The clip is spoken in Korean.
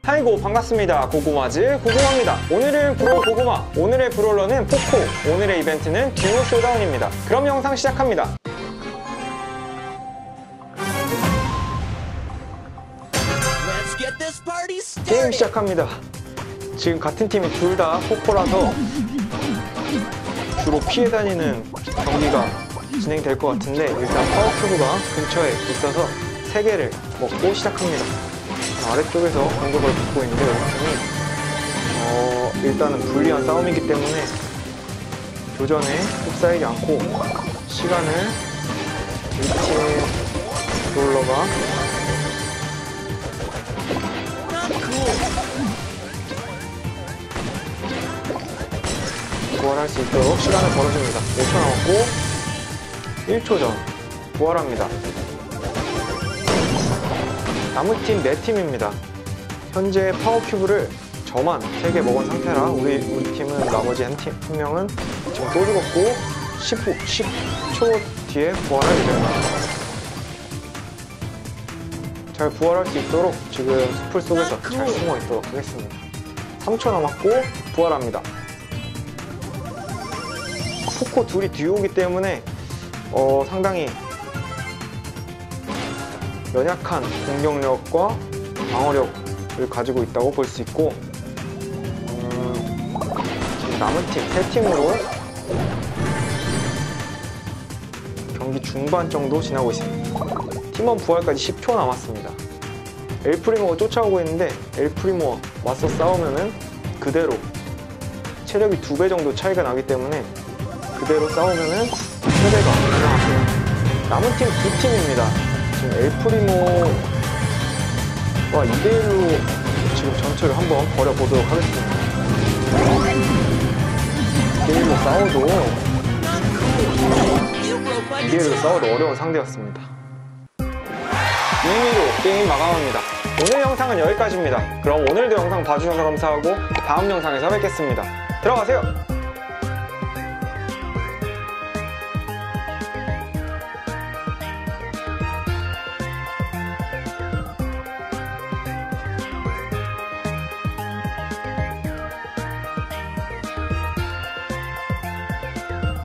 아이고 반갑습니다. 고구마즈 고구마입니다. 오늘은 브롤 고구마, 오늘의 브롤러는 포코, 오늘의 이벤트는 듀오 쇼다운입니다. 그럼 영상 시작합니다. 게임 시작합니다. 지금 같은 팀이 둘 다 포코라서 주로 피해 다니는 경기가 진행될 것 같은데, 일단 파워큐브가 근처에 있어서 3개를 먹고 시작합니다. 아래쪽에서 공격을 받고 있는데 우리 팀이 일단은 불리한 싸움이기 때문에 교전에 휩싸이지 않고 시간을 우리 팀 롤러가 부활할 수 있도록 시간을 벌어줍니다. 5초 남았고 1초 전 부활합니다. 남은 팀 4팀입니다. 현재 파워큐브를 저만 3개 먹은 상태라 우리 팀은 나머지 한 명은 지금 또 죽었고 10초 뒤에 부활할 예정입니다. 잘 부활할 수 있도록 지금 숲을 속에서 잘 숨어 있도록 하겠습니다. 3초 남았고 부활합니다. 포코 둘이 듀오이기 때문에 상당히 연약한 공격력과 방어력을 가지고 있다고 볼 수 있고, 지금 남은 팀 3팀으로 경기 중반 정도 지나고 있습니다. 팀원 부활까지 10초 남았습니다. 엘프리모가 쫓아오고 있는데 엘프리모와 맞서 싸우면은 그대로 체력이 2배 정도 차이가 나기 때문에 그대로 싸우면은 패배가 가능합니다. 남은 팀 2팀입니다. 지금 엘프리모와 2대1로 지금 전투를 한번 벌여보도록 하겠습니다. 2대1로 싸워도 어려운 상대였습니다. 2위로 게임 마감합니다. 오늘 영상은 여기까지입니다. 그럼 오늘도 영상 봐주셔서 감사하고 다음 영상에서 뵙겠습니다. 들어가세요!